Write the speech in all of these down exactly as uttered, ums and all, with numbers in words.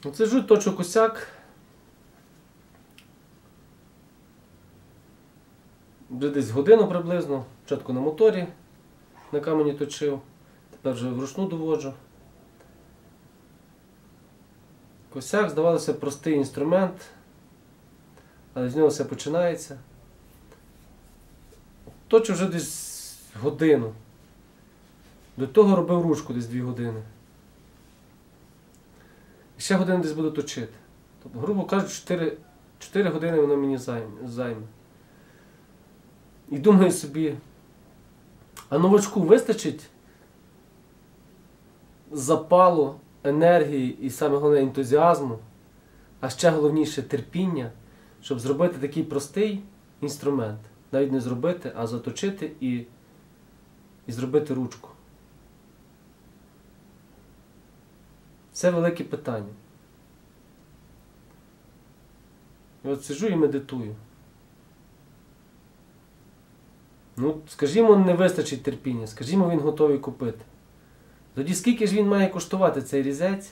Сиджу, точу косяк. Вже десь годину приблизно. Спочатку на моторі на камені точив, тепер вже вручну доводжу. Косяк, здавалося, простий інструмент, але з нього все починається. Точу вже десь годину. До того робив ручку десь дві години. І ще годину десь буду точити. Тобто, грубо кажучи, чотири години воно мені займе. І думаю собі, а новачку вистачить запалу, енергії і саме головне ентузіазму, а ще головніше терпіння, щоб зробити такий простий інструмент. Навіть не зробити, а заточити і, і зробити ручку. Це велике питання. І от сиджу і медитую. Ну, скажімо, не вистачить терпіння, скажімо, він готовий купити. Тоді скільки ж він має коштувати цей різець,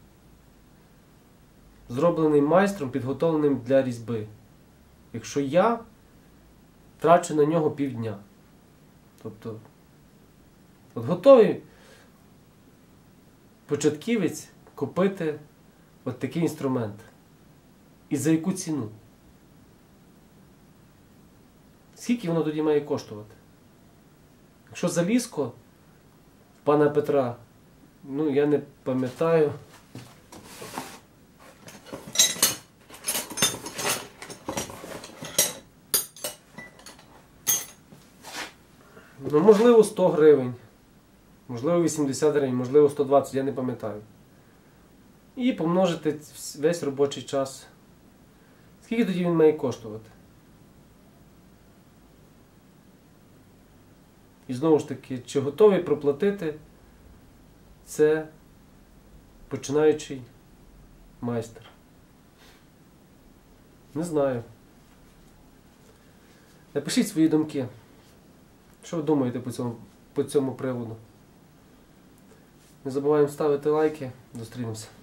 зроблений майстром, підготовленим для різьби, якщо я трачу на нього півдня. Тобто, от готовий початківець купити от такий інструмент. І за яку ціну? Скільки воно тоді має коштувати? Якщо залізко в пана Петра, ну я не пам'ятаю. Ну, можливо, сто гривень, можливо, вісімдесят гривень, можливо, сто двадцять, я не пам'ятаю. І помножити весь робочий час. Скільки тоді він має коштувати? І знову ж таки, чи готовий проплатити це починаючий майстер? Не знаю. Напишіть свої думки. Що ви думаєте по цьому, по цьому приводу? Не забуваємо ставити лайки. Зустрінемося.